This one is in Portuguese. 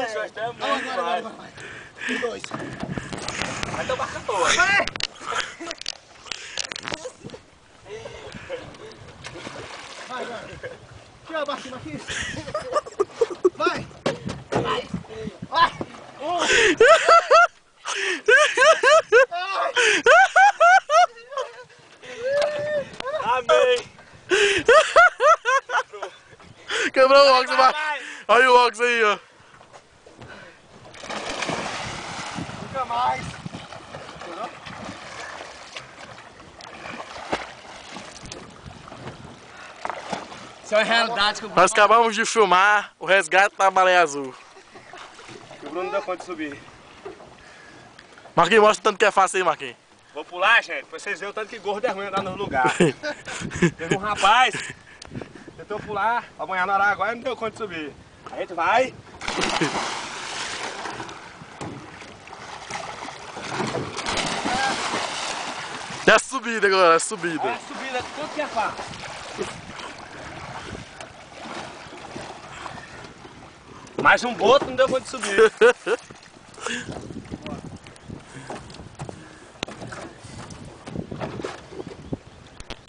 Vai. Tem 2. Vai tomar cantor. Vai. Aqui, ó, Marquinhos, aqui. Vai. Amém. Quebrou o óculos, vai. Olha o óculos aí, ó. Nunca mais. Isso é uma realidade que eu Nós acabamos de filmar o resgate da baleia azul. O Bruno não deu conta de subir. Marquinhos, mostra o tanto que é fácil aí, Marquinhos. Vou pular, gente, pra vocês verem o tanto que gordo é ruim andar no lugar. Teve um rapaz, tentou pular pra banhar no Araguaia e não deu conta de subir. A gente vai. É a subida agora, é a subida. Olha a subida, tudo que é fácil. Mais um boto não deu conta de subir.